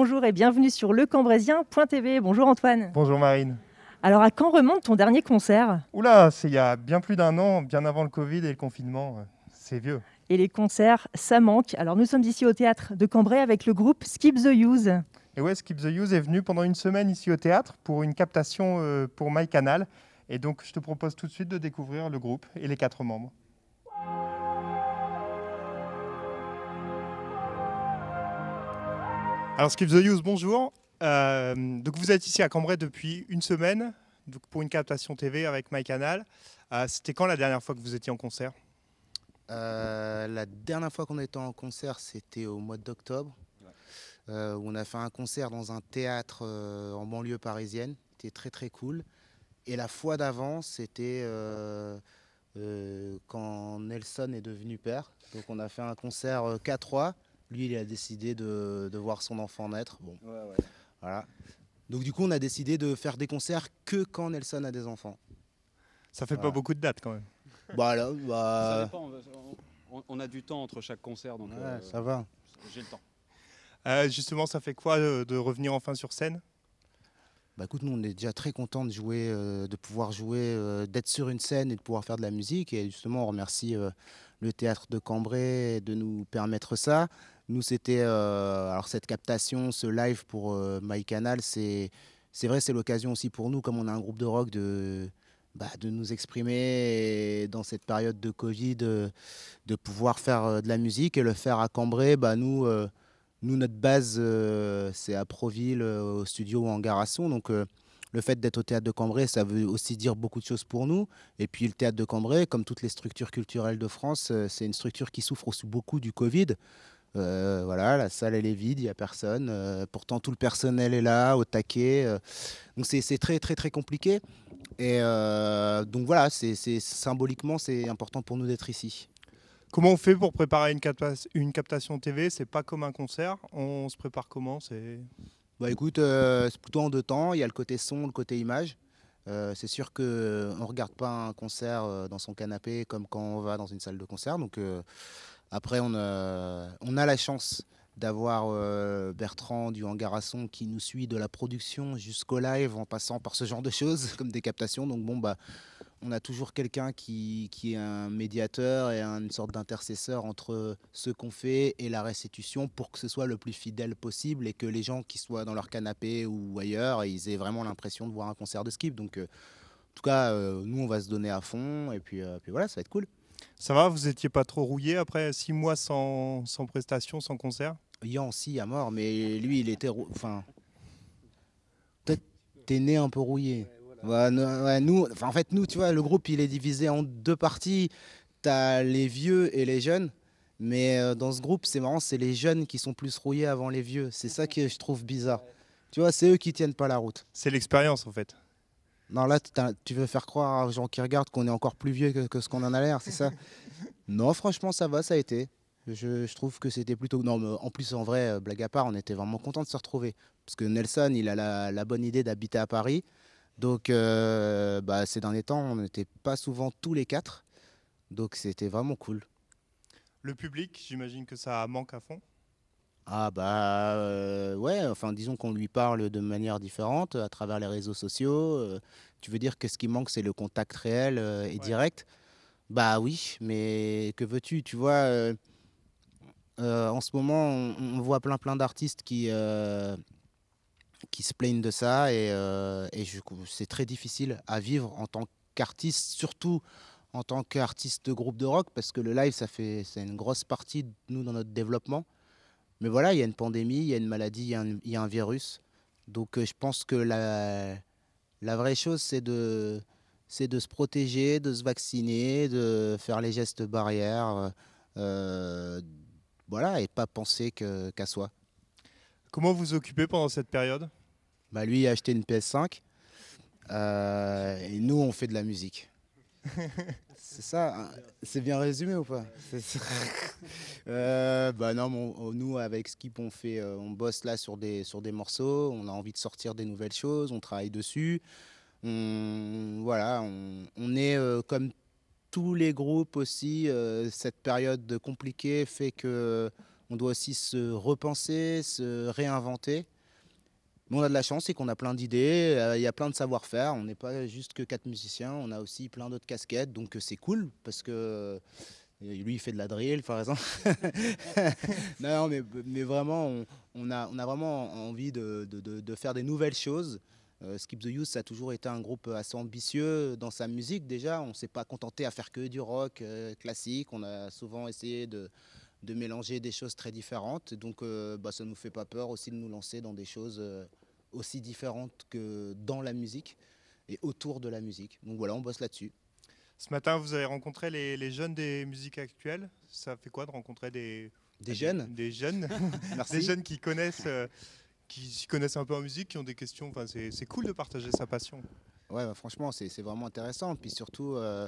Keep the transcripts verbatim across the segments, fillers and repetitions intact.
Bonjour et bienvenue sur lecambréisien point t v. Bonjour Antoine. Bonjour Marine. Alors à quand remonte ton dernier concert? Oula, c'est il y a bien plus d'un an, bien avant le Covid et le confinement. C'est vieux. Et les concerts, ça manque. Alors nous sommes ici au théâtre de Cambrai avec le groupe Skip the Use. Et ouais, Skip the Use est venu pendant une semaine ici au théâtre pour une captation euh, pour MyCanal. Et donc je te propose tout de suite de découvrir le groupe et les quatre membres. Alors Skip the Use, bonjour. Euh, donc vous êtes ici à Cambrai depuis une semaine donc pour une captation T V avec MyCanal. Euh, C'était quand la dernière fois que vous étiez en concert? Euh, la dernière fois qu'on était en concert, c'était au mois d'octobre, ouais. euh, où on a fait un concert dans un théâtre euh, en banlieue parisienne. C'était très très cool. Et la fois d'avant, c'était euh, euh, quand Nelson est devenu père. Donc on a fait un concert euh, K trois. Lui, il a décidé de, de voir son enfant naître. Bon, ouais, ouais. Voilà. Donc du coup, on a décidé de faire des concerts que quand Nelson a des enfants. Ça fait voilà. pas beaucoup de dates quand même. Bah là, bah... Ça dépend, on, on a du temps entre chaque concert, donc ouais, euh, ça va. J'ai le temps. Euh, justement, ça fait quoi de, de revenir enfin sur scène? Bah écoute, nous on est déjà très contents de jouer, euh, de pouvoir jouer, euh, d'être sur une scène et de pouvoir faire de la musique. Et justement, on remercie euh, le théâtre de Cambrai de nous permettre ça. Nous, c'était euh, alors cette captation, ce live pour euh, MyCanal, c'est c'est vrai, c'est l'occasion aussi pour nous, comme on a un groupe de rock, de bah, de nous exprimer et dans cette période de Covid, de, de pouvoir faire euh, de la musique et le faire à Cambrai. Bah nous. Euh, Nous, notre base, euh, c'est à Proville, euh, au studio Hangar-Asson. Donc, euh, le fait d'être au théâtre de Cambrai, ça veut aussi dire beaucoup de choses pour nous. Et puis, le théâtre de Cambrai, comme toutes les structures culturelles de France, euh, c'est une structure qui souffre aussi beaucoup du Covid. Euh, voilà, la salle, elle est vide, il n'y a personne. Euh, pourtant, tout le personnel est là, au taquet. Euh, donc, c'est c'est très, très, très compliqué. Et euh, donc, voilà, c'est c'est- symboliquement, c'est important pour nous d'être ici. Comment on fait pour préparer une, capta une captation T V? C'est pas comme un concert. On se prépare comment? C'est Bah écoute, euh, c'est plutôt en deux temps. Il y a le côté son, le côté image. Euh, c'est sûr qu'on ne regarde pas un concert euh, dans son canapé comme quand on va dans une salle de concert. Donc euh, après, on a, on a la chance d'avoir euh, Bertrand du Hangar-Asson qui nous suit de la production jusqu'au live en passant par ce genre de choses comme des captations. Donc bon, bah, on a toujours quelqu'un qui, qui est un médiateur et une sorte d'intercesseur entre ce qu'on fait et la restitution pour que ce soit le plus fidèle possible et que les gens qui soient dans leur canapé ou ailleurs, ils aient vraiment l'impression de voir un concert de Skip. Donc, euh, en tout cas, euh, nous, on va se donner à fond et puis, euh, puis voilà, ça va être cool. Ça va, vous étiez pas trop rouillé après six mois sans, sans prestation, sans concert? Yan, si, à mort, mais lui, il était... Enfin, peut-être t'es né un peu rouillé. Ouais, nous, ouais, nous, en fait, nous, tu vois, le groupe, il est divisé en deux parties. T'as les vieux et les jeunes. Mais euh, dans ce groupe, c'est marrant, c'est les jeunes qui sont plus rouillés avant les vieux. C'est ça que je trouve bizarre. Tu vois, c'est eux qui tiennent pas la route. C'est l'expérience en fait. Non, là, tu veux faire croire aux gens qui regardent qu'on est encore plus vieux que, que ce qu'on en a l'air, c'est ça? Non, franchement, ça va, ça a été. Je, je trouve que c'était plutôt... Non, mais en plus, en vrai, blague à part, on était vraiment contents de se retrouver. Parce que Nelson, il a la, la bonne idée d'habiter à Paris. Donc, euh, bah, ces derniers temps, on n'était pas souvent tous les quatre. Donc, c'était vraiment cool. Le public, j'imagine que ça manque à fond. Ah bah euh, ouais, enfin disons qu'on lui parle de manière différente à travers les réseaux sociaux. Euh, tu veux dire que ce qui manque, c'est le contact réel euh, et ouais. direct? Bah oui, mais que veux-tu? Tu vois, euh, euh, en ce moment, on, on voit plein plein d'artistes qui... Euh, qui se plaignent de ça et, euh, et c'est très difficile à vivre en tant qu'artiste, surtout en tant qu'artiste de groupe de rock, parce que le live, ça fait, c'est une grosse partie de nous dans notre développement. Mais voilà, il y a une pandémie, il y a une maladie, il y a un, il y a un virus. Donc euh, je pense que la, la vraie chose, c'est de, c'est de se protéger, de se vacciner, de faire les gestes barrières, euh, voilà, et pas penser que, qu'à soi. Comment vous occupez pendant cette période? Bah lui, il a acheté une P S cinq euh, et nous, on fait de la musique. C'est ça, c'est bien résumé ou pas? euh, Bah non, on, nous, avec Skip, on, fait, on bosse là sur des, sur des morceaux, on a envie de sortir des nouvelles choses, on travaille dessus. On, voilà, on, on est euh, comme tous les groupes aussi, euh, cette période compliquée fait que on doit aussi se repenser, se réinventer. Mais on a de la chance, c'est qu'on a plein d'idées, euh, il y a plein de savoir-faire. On n'est pas juste que quatre musiciens, on a aussi plein d'autres casquettes. Donc euh, c'est cool parce que euh, lui, il fait de la drill, par exemple. non, mais, mais vraiment, on, on, a, on a vraiment envie de, de, de, de faire des nouvelles choses. Euh, Skip the Youth, ça a toujours été un groupe assez ambitieux dans sa musique déjà. On ne s'est pas contenté à faire que du rock euh, classique. On a souvent essayé de, de mélanger des choses très différentes. Donc euh, bah, ça ne nous fait pas peur aussi de nous lancer dans des choses euh, aussi différentes que dans la musique et autour de la musique. Donc voilà, on bosse là-dessus. Ce matin, vous avez rencontré les, les jeunes des musiques actuelles. Ça fait quoi de rencontrer des, des jeunes Des, des jeunes Merci. Des jeunes qui connaissent... Euh, qui s'y connaissent un peu en musique, qui ont des questions. Enfin, c'est cool de partager sa passion. Ouais, bah, franchement, c'est vraiment intéressant. Puis surtout, euh,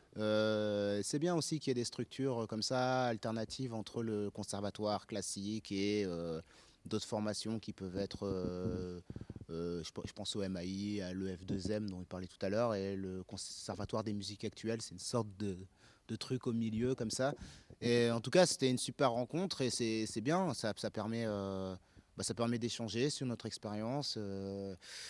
euh, c'est bien aussi qu'il y ait des structures comme ça, alternatives entre le conservatoire classique et euh, d'autres formations qui peuvent être, euh, euh, je, je pense au M A I, à l'E F deux M dont il parlait tout à l'heure, et le conservatoire des musiques actuelles, c'est une sorte de, de truc au milieu comme ça. Et en tout cas, c'était une super rencontre et c'est bien, ça, ça permet... Euh, Bah, ça permet d'échanger sur notre expérience euh,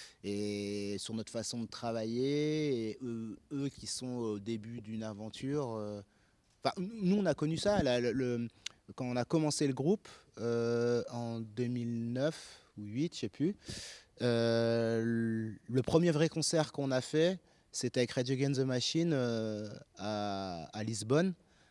et sur notre façon de travailler. Et eux, eux qui sont au début d'une aventure, euh, nous on a connu ça là, le, le, quand on a commencé le groupe euh, en deux mille neuf ou deux mille huit, je sais plus. Euh, le, le premier vrai concert qu'on a fait, c'était avec Rage Against the Machine euh, à, à Lisbonne.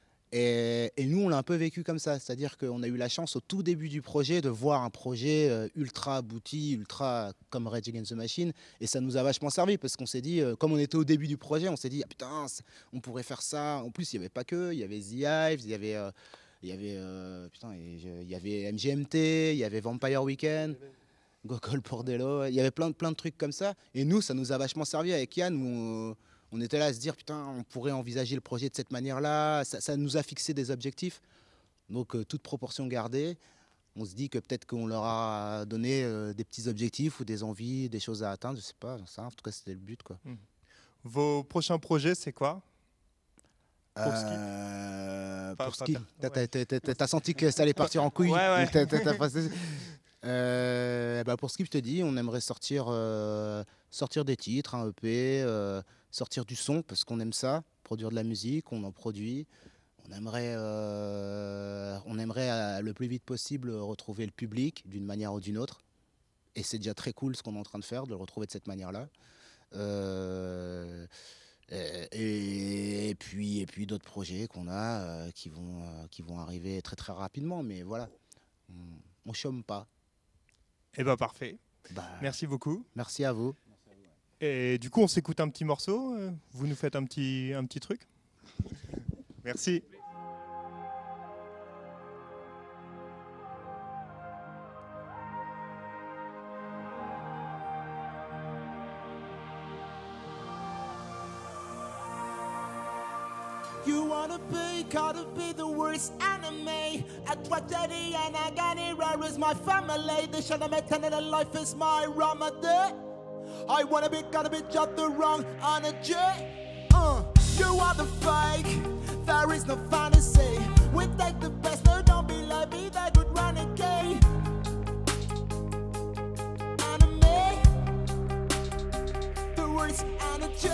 Et, et nous, on l'a un peu vécu comme ça, c'est-à-dire qu'on a eu la chance au tout début du projet de voir un projet euh, ultra abouti, ultra comme Rage Against the Machine, et ça nous a vachement servi parce qu'on s'est dit, euh, comme on était au début du projet, on s'est dit, ah, putain, on pourrait faire ça. En plus, il n'y avait pas que, il y avait The Hives, il y avait, euh, il y avait, euh, putain, il y avait M G M T, il y avait Vampire Weekend, Gogol Bordello, il y avait plein, plein de trucs comme ça. Et nous, ça nous a vachement servi avec Yann, où on, On était là à se dire, putain, on pourrait envisager le projet de cette manière-là. Ça, ça nous a fixé des objectifs. Donc, euh, toute proportion gardée, on se dit que peut-être qu'on leur a donné euh, des petits objectifs ou des envies, des choses à atteindre. Je sais pas, ça, en tout cas, c'était le but, quoi. Mmh. Vos prochains projets, c'est quoi Pour ski euh, Pas- Pour pas ski. per- T'as ouais. t'as- t'as- t'as- t'as senti que ça allait partir en couille. Ouais, ouais. T'as- t'as- t'as passé- Euh, bah pour Skip, je te dis, on aimerait sortir, euh, sortir des titres, un E P, euh, sortir du son parce qu'on aime ça, produire de la musique, on en produit. On aimerait, euh, on aimerait euh, le plus vite possible retrouver le public d'une manière ou d'une autre. Et c'est déjà très cool ce qu'on est en train de faire, de le retrouver de cette manière-là. Euh, et, et puis, et puis d'autres projets qu'on a euh, qui, vont, euh, qui vont arriver très très rapidement. Mais voilà, on ne chôme pas. Eh ben parfait. Bah, Merci beaucoup. merci à vous. Et du coup, on s'écoute un petit morceau. euh, Vous nous faites un petit, un petit truc. Merci. You wanna be, gotta be the worst enemy. A tragedy and agony, where is my family? They should have made that life is my remedy. I wanna be, gotta be just the wrong energy. Uh, you are the fake, there is no fantasy. We take the best, no, don't be like me, that good renegade. Enemy, the worst energy.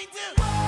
going to